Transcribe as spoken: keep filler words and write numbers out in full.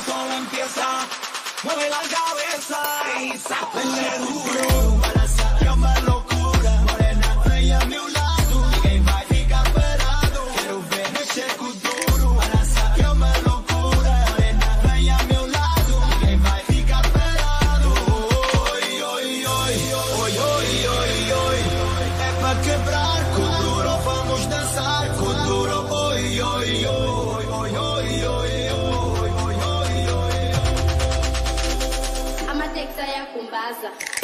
todo empieza. Mueve la cabeza y sáquenle duro. Que é uma loucura, morena, vem a meu lado. Ninguém vai ficar parado. Quero ver mexer com duro. Que é uma loucura, morena, vem a meu lado. Ninguém vai ficar parado. Oi, oi, oi, oi, oi, oi, oi. É pra quebrar com duro, vamos dançar com duro. Oi, oi, oi, oi, oi, oi, oi, oi, oi, oi. Amatekta ya kumbaza.